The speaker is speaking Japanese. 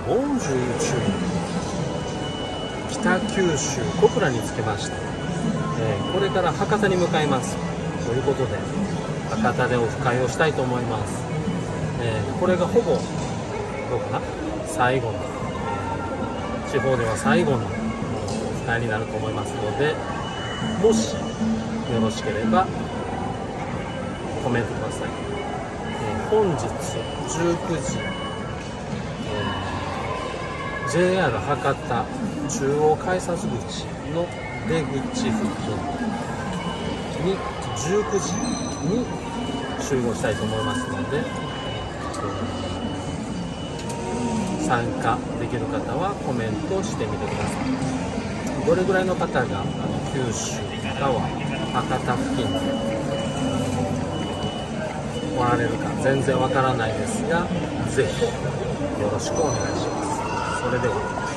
ボンジュール中北九州小倉に着きました。これから博多に向かいますということで、博多でオフ会をしたいと思います。これがほぼどうかな、最後の、地方では最後のオフ会になると思いますので、もしよろしければコメントください。本日19時、JR 博多中央改札口の出口付近に19時に集合したいと思いますので、参加できる方はコメントしてみてください。どれぐらいの方が九州側博多付近でおられるか全然わからないですが、ぜひよろしくお願いします。それでは。